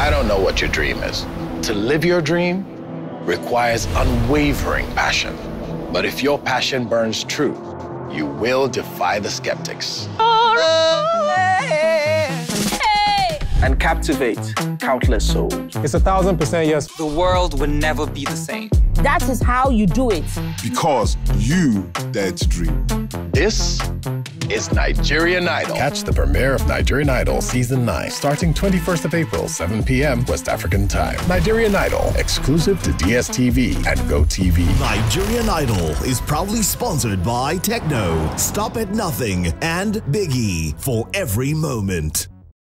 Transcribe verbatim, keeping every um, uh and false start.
I don't know what your dream is. To live your dream requires unwavering passion. But if your passion burns true, you will defy the skeptics. And captivate countless souls. It's a thousand percent yes. The world will never be the same. That is how you do it. Because you dare to dream. This is Nigerian Idol. Catch the premiere of Nigerian Idol Season nine, starting twenty-first of April, seven p m West African time. Nigerian Idol, exclusive to D S T V and GoTV. Nigerian Idol is proudly sponsored by Techno, Stop at Nothing, and Biggie for every moment.